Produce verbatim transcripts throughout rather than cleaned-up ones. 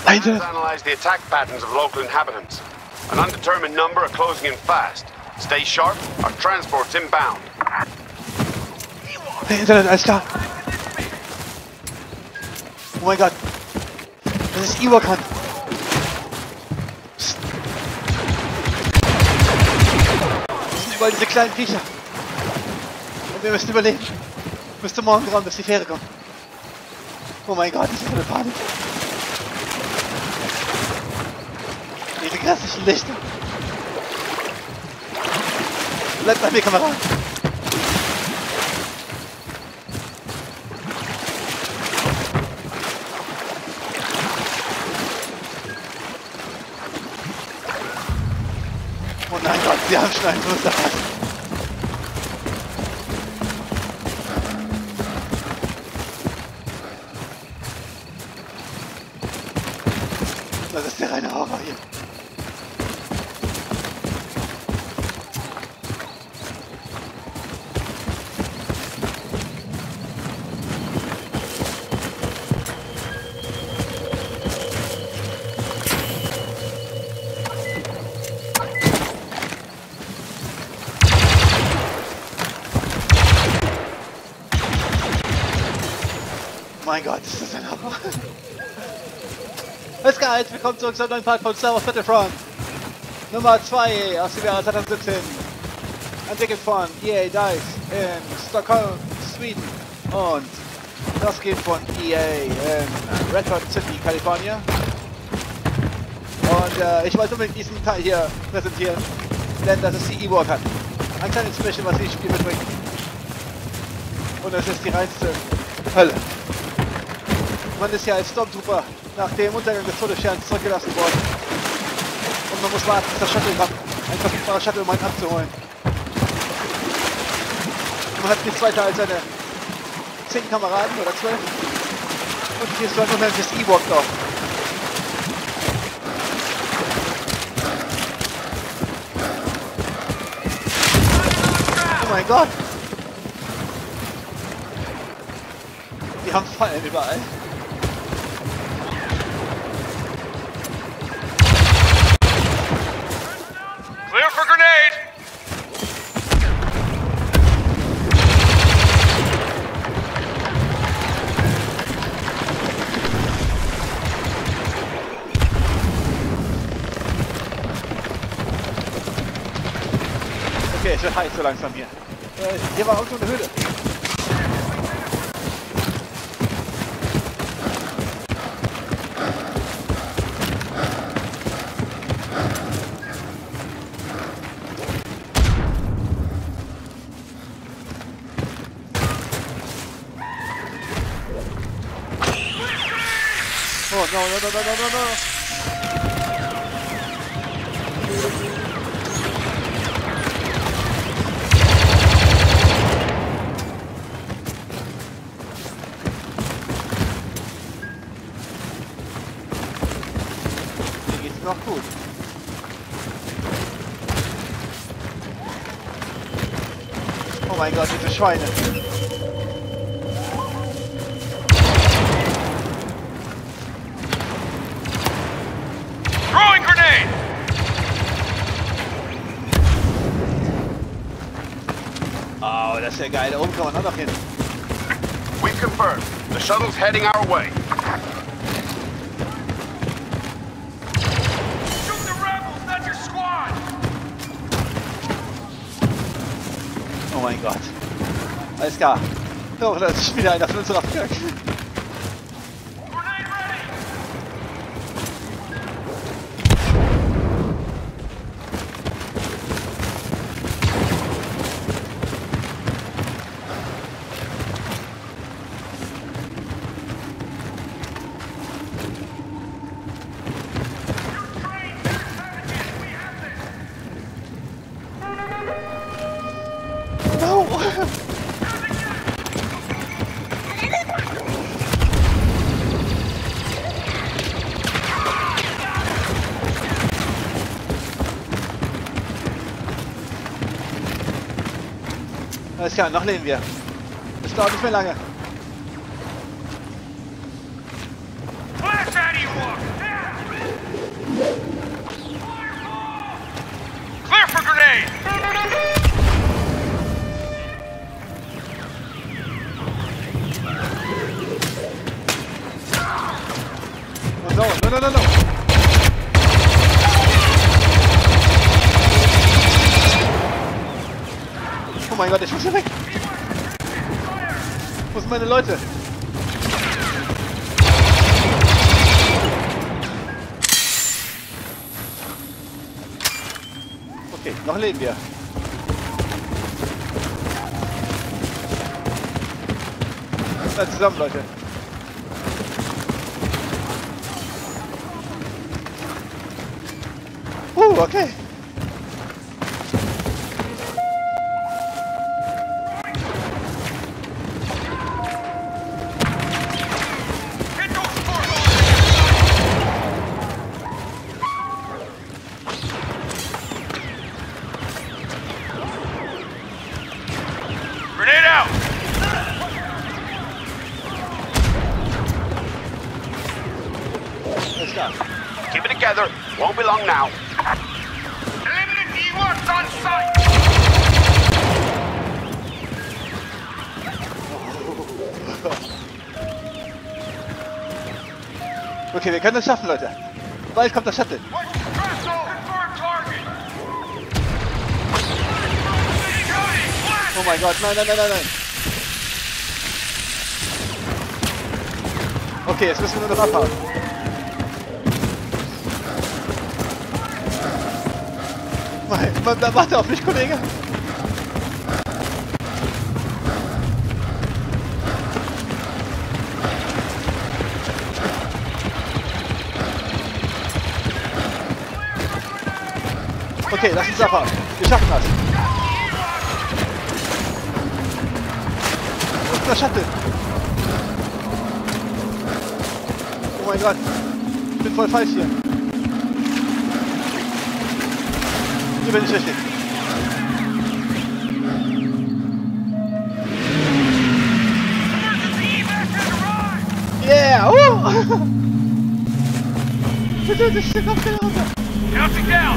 Plans analyze the attack patterns of local inhabitants. An undetermined number are closing in fast. Stay sharp, our transport's inbound. Hey, Internet, alles klar. Oh mein Gott. Das ist Ewok-Hand. Das sind überall diese kleinen Viecher. Und wir müssen überleben. Müsste morgen ran, bis die Fähre kommt. Oh mein Gott, das ist so eine Panik. Diese klassischen Lichter. Bleib bei mir, Kamerad. Oh nein Gott, sie haben schon einen Fuß erfasst. Das ist der reine Horror hier. Mein Gott, ist das ein Hammer. Alles klar, jetzt willkommen zurück zum neuen Part von Star Wars Battlefront. Nummer zwei aus dem Jahr zweitausendsiebzehn. Entwickelt von E A Dice in Stockholm, Schweden. Und das geht von E A in Redford City, Kalifornien. Und äh, ich wollte unbedingt diesen Teil hier präsentieren, denn das ist die Ewok-Hand. Ein kleines Special, was dieses Spiel mitbringt. Und es ist die reinste Hölle. Man ist ja als Stormtrooper nach dem Untergang des Todessterns zurückgelassen worden. Und man muss warten, bis das Shuttle kommt, ein verfügbarer Shuttle, um einen abzuholen. Man hat nichts weiter als seine zehn Kameraden oder zwölf. Und hier ist so ein unheimliches Ewok noch. Oh mein Gott! Die haben Fallen überall. Clear for grenade! Okay, es wird heiß so langsam hier. Äh, hier war irgendwo eine Höhle. Oh no, no, no, no, no, no, no. Mir geht's noch gut. Oh mein Gott, diese Schweine. Oh, das ist ja geil. Da oben kann man auch noch hin. We've confirmed. The shuttle's heading our way. Shoot the rebels, that's your squad! Oh mein Gott. Alles klar. Oh, da ist wieder einer von unserer Flak. No! Alles klar, noch leben wir. Das dauert nicht mehr lange. Blast that Ewok! No, no, no, no, no. Oh mein Gott, ich muss hier weg. Wo sind meine Leute? Okay, noch leben wir. Bleibt zusammen, Leute. Uh, okay. Grenade out! Alles klar. Keep it together. Won't be long now. Eliminate E works on site! Okay, wir können das schaffen, Leute. Bald kommt das Shuttle. Oh mein Gott, nein, nein, nein, nein, nein. Okay, jetzt müssen wir nur noch abhauen. Man, man, warte auf mich, Kollege. Okay, lass uns abhauen. Wir schaffen das. Wo ist der Shuttle? Oh mein Gott. Ich bin voll falsch hier. Hier bin ich richtig. Yeah! Uh! Bitte, das Stück auf den runter. Bouncing down!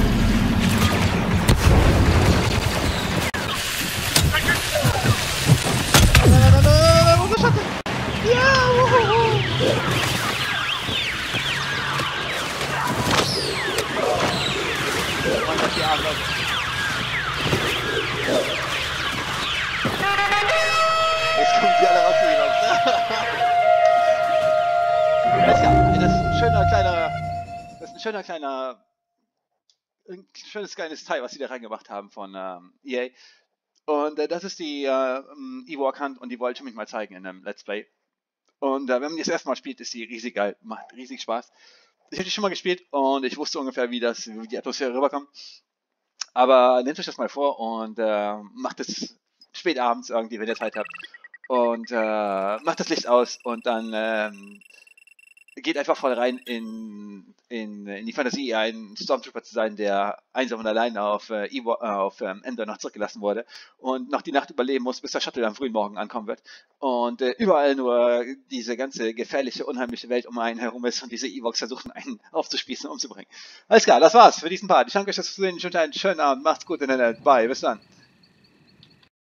Nein, nein, nein, nein, nein, unser Schatten! Ja! Uhuhu. Oh mein Gott, die Arme. Jetzt kommen die alle raus hier. Das ist ja, das ist ein schöner kleiner, das ist ein schöner kleiner, ein schönes kleines Teil, was sie da reingemacht haben von ähm, E A. Und äh, das ist die äh, Ewok Hunt und die wollte ich mich mal zeigen in einem Let's Play. Und äh, wenn man die das erste Mal spielt, ist die riesig geil, macht riesig Spaß. Ich habe die schon mal gespielt und ich wusste ungefähr, wie das, wie die Atmosphäre rüberkommt. Aber nehmt euch das mal vor und äh, macht es spät abends irgendwie, wenn ihr Zeit habt. Und äh, macht das Licht aus und dann ähm, geht einfach voll rein in, in, in die Fantasie, ein Stormtrooper zu sein, der einsam und allein auf, äh, Evo, äh, auf ähm, Endor noch zurückgelassen wurde und noch die Nacht überleben muss, bis der Shuttle am frühen Morgen ankommen wird. Und äh, überall nur diese ganze gefährliche, unheimliche Welt um einen herum ist und diese Ewoks versuchen, einen aufzuspießen und umzubringen. Alles klar, das war's für diesen Part. Ich danke euch fürs Zusehen. Ich wünsche einen schönen Abend. Macht's gut, Internet. Bye, bis dann.